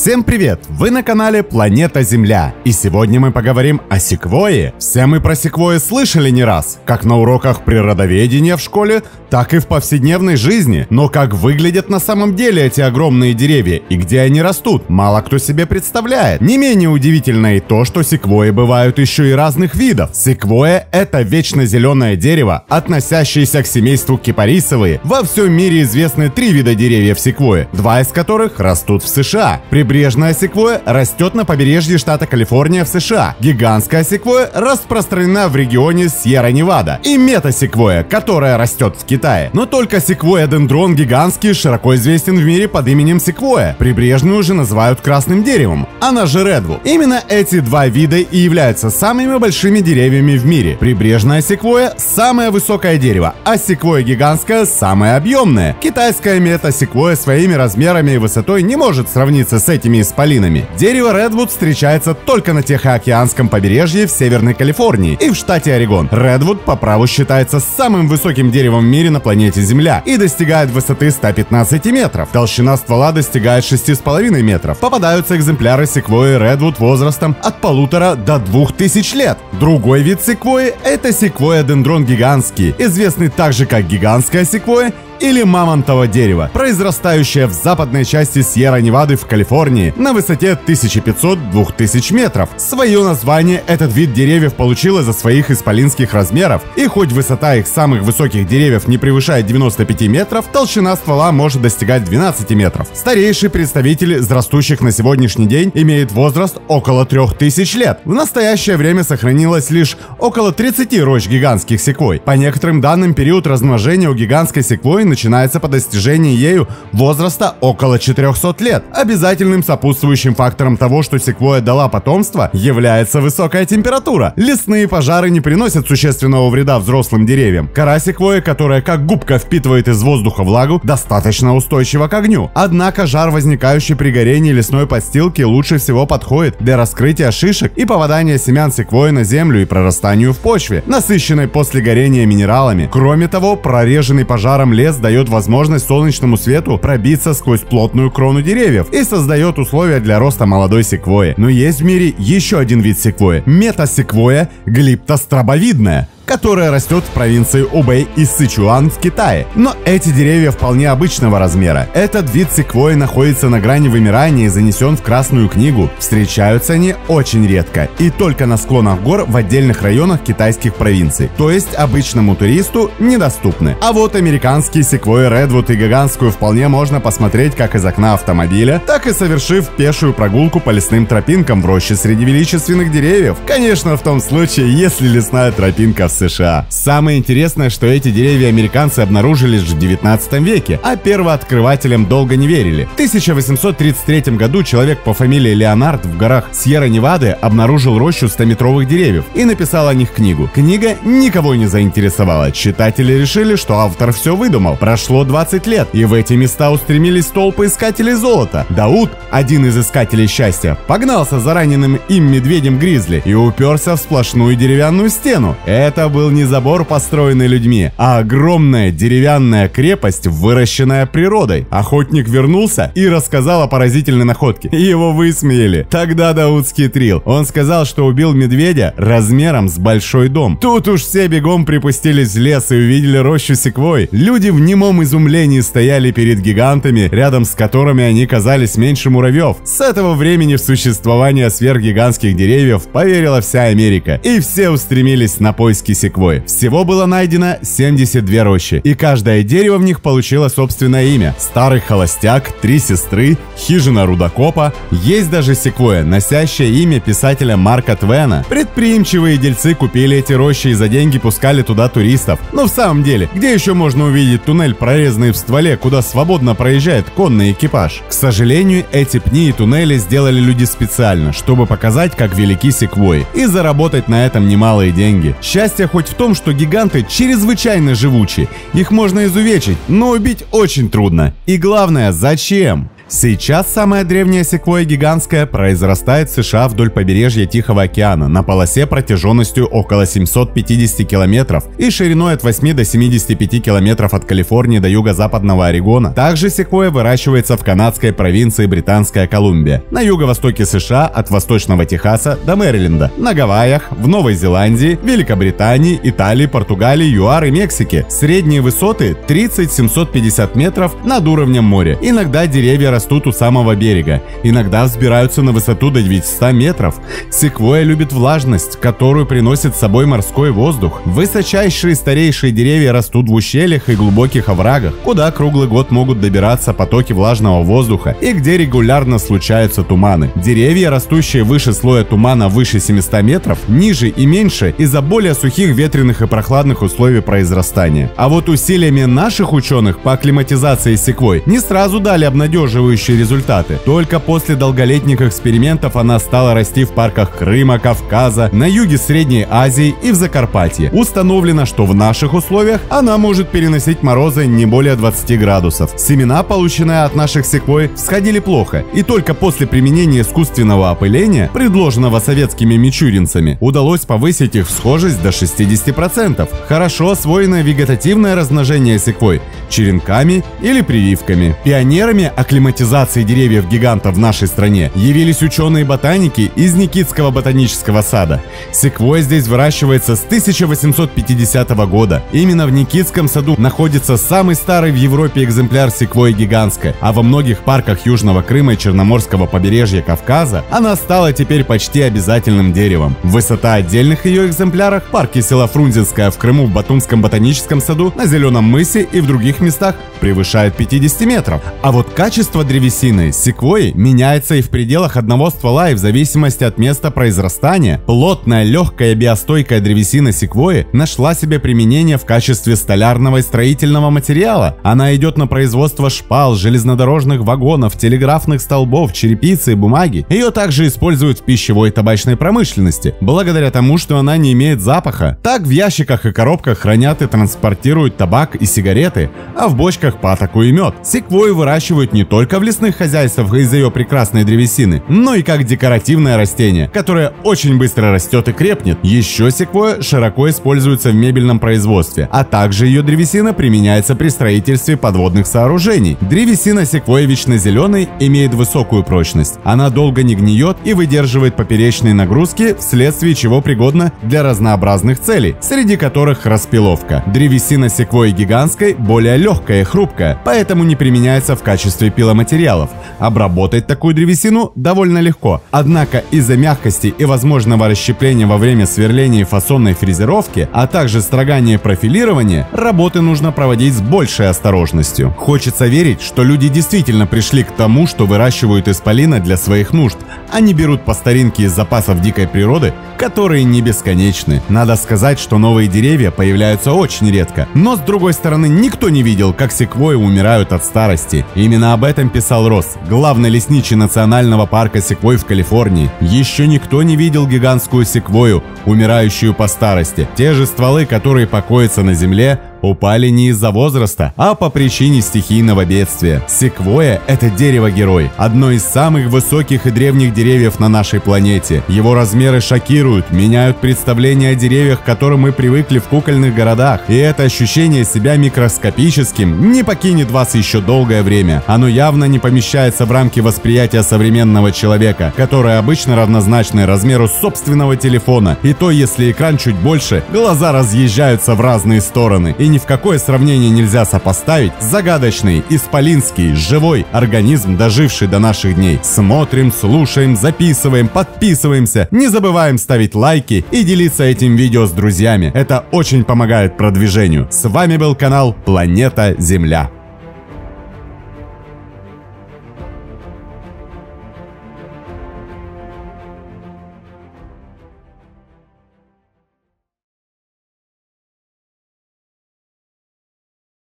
Всем привет! Вы на канале Планета Земля. И сегодня мы поговорим о секвойе. Все мы про секвойи слышали не раз, как на уроках природоведения в школе, так и в повседневной жизни. Но как выглядят на самом деле эти огромные деревья и где они растут, мало кто себе представляет. Не менее удивительно и то, что секвойи бывают еще и разных видов. Секвойя — это вечно зеленое дерево, относящееся к семейству кипарисовые. Во всем мире известны 3 вида деревьев секвойи, 2 из которых растут в США. Прибрежная секвойя растет на побережье штата Калифорния в США. Гигантская секвойя распространена в регионе Сьерра-Невада. И метасеквойя, которая растет в Китае. Но только секвойя-дендрон гигантский широко известен в мире под именем секвойя. Прибрежную же называют красным деревом, она же редвуд. Именно эти 2 вида и являются самыми большими деревьями в мире. Прибрежная секвойя – самое высокое дерево, а секвойя гигантская – самое объемное. Китайская метасеквойя своими размерами и высотой не может сравниться с этими исполинами. Дерево редвуд встречается только на Тихоокеанском побережье в Северной Калифорнии и в штате Орегон. Редвуд по праву считается самым высоким деревом в мире на планете Земля и достигает высоты 115 метров. Толщина ствола достигает 6,5 метров. Попадаются экземпляры секвойи редвуд возрастом от 1,5 до 2000 лет. Другой вид секвойи – это секвойя-дендрон гигантский, известный также как гигантская секвойя или мамонтово дерево, произрастающее в западной части Сьерра-Невады в Калифорнии на высоте 1500-2000 метров. Свое название этот вид деревьев получил из-за своих исполинских размеров, и хоть высота их самых высоких деревьев не превышает 95 метров, толщина ствола может достигать 12 метров. Старейший представитель из растущих на сегодняшний день имеет возраст около 3000 лет. В настоящее время сохранилось лишь около 30 рощ гигантских секвой. По некоторым данным, период размножения у гигантской секвойи начинается по достижении ею возраста около 400 лет. Обязательным сопутствующим фактором того, что секвойя дала потомство, является высокая температура. Лесные пожары не приносят существенного вреда взрослым деревьям. Кора секвойи, которая как губка впитывает из воздуха влагу, достаточно устойчива к огню. Однако жар, возникающий при горении лесной подстилки, лучше всего подходит для раскрытия шишек и попадания семян секвойи на землю и прорастанию в почве, насыщенной после горения минералами. Кроме того, прореженный пожаром лес дает возможность солнечному свету пробиться сквозь плотную крону деревьев и создает условия для роста молодой секвойи. Но есть в мире еще один вид секвойи – метасеквойя глиптостробовидная, которая растет в провинции Убэй и Сычуан в Китае. Но эти деревья вполне обычного размера. Этот вид секвойи находится на грани вымирания и занесен в Красную книгу. Встречаются они очень редко и только на склонах гор в отдельных районах китайских провинций, то есть обычному туристу недоступны. А вот американские секвойи редвуд и гигантскую вполне можно посмотреть как из окна автомобиля, так и совершив пешую прогулку по лесным тропинкам в роще среди величественных деревьев. Конечно, в том случае, если лесная тропинка в США. Самое интересное, что эти деревья американцы обнаружили лишь в 19 веке, а первооткрывателям долго не верили. В 1833 году человек по фамилии Леонард в горах Сьерра-Невады обнаружил рощу 100-метровых деревьев и написал о них книгу. Книга никого не заинтересовала. Читатели решили, что автор все выдумал. Прошло 20 лет, и в эти места устремились толпы искателей золота. Дауд, один из искателей счастья, погнался за раненым им медведем-гризли и уперся в сплошную деревянную стену. Это был не забор, построенный людьми, а огромная деревянная крепость, выращенная природой. Охотник вернулся и рассказал о поразительной находке. Его высмеяли. Тогда Дауд схитрил. Он сказал, что убил медведя размером с большой дом. Тут уж все бегом припустились в лес и увидели рощу секвой. Люди в немом изумлении стояли перед гигантами, рядом с которыми они казались меньше муравьев. С этого времени в существование сверхгигантских деревьев поверила вся Америка, и все устремились на поиски секвой. Всего было найдено 72 рощи, и каждое дерево в них получило собственное имя. Старый холостяк, 3 сестры, хижина рудокопа. Есть даже секвойя, носящая имя писателя Марка Твена. Предприимчивые дельцы купили эти рощи и за деньги пускали туда туристов. Но в самом деле, где еще можно увидеть туннель, прорезанный в стволе, куда свободно проезжает конный экипаж? К сожалению, эти пни и туннели сделали люди специально, чтобы показать, как велики секвойи, и заработать на этом немалые деньги. Счастье хоть в том, что гиганты чрезвычайно живучи. Их можно изувечить, но убить очень трудно. И главное, зачем? Сейчас самая древняя секвойя гигантская произрастает в США вдоль побережья Тихого океана на полосе протяженностью около 750 километров и шириной от 8 до 75 километров от Калифорнии до юго-западного Орегона. Также секвойя выращивается в канадской провинции Британская Колумбия, на юго-востоке США от восточного Техаса до Мэриленда, на Гавайях, в Новой Зеландии, Великобритании, Италии, Португалии, ЮАР и Мексике. Средние высоты 30-750 метров над уровнем моря. Иногда деревья растут у самого берега, иногда взбираются на высоту до 900 метров. Секвойя любит влажность, которую приносит с собой морской воздух. Высочайшие старейшие деревья растут в ущельях и глубоких оврагах, куда круглый год могут добираться потоки влажного воздуха и где регулярно случаются туманы. Деревья, растущие выше слоя тумана выше 700 метров, ниже и меньше из-за более сухих, ветреных и прохладных условий произрастания. А вот усилиями наших ученых по акклиматизации секвой не сразу дали обнадеживающие результаты. Только после долголетних экспериментов она стала расти в парках Крыма, Кавказа, на юге Средней Азии и в Закарпатье. Установлено, что в наших условиях она может переносить морозы не более 20 градусов. Семена, полученные от наших секвой, всходили плохо, и только после применения искусственного опыления, предложенного советскими мичуринцами, удалось повысить их всхожесть до 60%. Хорошо освоенное вегетативное размножение секвой черенками или прививками. Пионерами акклиматизации деревьев-гигантов в нашей стране явились ученые-ботаники из Никитского ботанического сада. Секвойя здесь выращивается с 1850 года. Именно в Никитском саду находится самый старый в Европе экземпляр секвойи гигантской, а во многих парках Южного Крыма и Черноморского побережья Кавказа она стала теперь почти обязательным деревом. Высота отдельных ее экземпляров в парке села Фрунзенское в Крыму, в Батумском ботаническом саду, на Зеленом мысе и в других местах превышает 50 метров. А вот качество древесины секвойи меняется и в пределах одного ствола, и в зависимости от места произрастания. Плотная, легкая, биостойкая древесина секвойи нашла себе применение в качестве столярного и строительного материала. Она идет на производство шпал, железнодорожных вагонов, телеграфных столбов, черепицы и бумаги. Ее также используют в пищевой и табачной промышленности, благодаря тому, что она не имеет запаха. Так в ящиках и коробках хранят и транспортируют табак и сигареты, а в бочках патоку и мед. Секвойю выращивают не только в лесных хозяйствах из-за ее прекрасной древесины, но и как декоративное растение, которое очень быстро растет и крепнет. Еще секвойя широко используется в мебельном производстве, а также ее древесина применяется при строительстве подводных сооружений. Древесина секвойи вечнозеленой имеет высокую прочность. Она долго не гниет и выдерживает поперечные нагрузки, вследствие чего пригодна для разнообразных целей, среди которых распиловка. Древесина секвойи гигантской более легкая и хрупкая, поэтому не применяется в качестве пиломатериалов. Обработать такую древесину довольно легко. Однако из-за мягкости и возможного расщепления во время сверления и фасонной фрезеровки, а также строгания и профилирования, работы нужно проводить с большей осторожностью. Хочется верить, что люди действительно пришли к тому, что выращивают исполина для своих нужд, а не берут по старинке из запасов дикой природы, которые не бесконечны. Надо сказать, что новые деревья появляются очень редко, но с другой стороны никто не видел, как секвойи умирают от старости. Именно об этом писал Росс, главный лесничий национального парка секвой в Калифорнии. Еще никто не видел гигантскую секвойю, умирающую по старости. Те же стволы, которые покоятся на земле, упали не из-за возраста, а по причине стихийного бедствия. Секвойя – это дерево-герой, одно из самых высоких и древних деревьев на нашей планете. Его размеры шокируют, меняют представление о деревьях, к которым мы привыкли в кукольных городах. И это ощущение себя микроскопическим не покинет вас еще долгое время. Оно явно не помещается в рамки восприятия современного человека, которое обычно равнозначно размеру собственного телефона. И то, если экран чуть больше, глаза разъезжаются в разные стороны. И ни в какое сравнение нельзя сопоставить загадочный, исполинский, живой организм, доживший до наших дней. Смотрим, слушаем, записываем, подписываемся. Не забываем ставить лайки и делиться этим видео с друзьями. Это очень помогает продвижению. С вами был канал Планета Земля.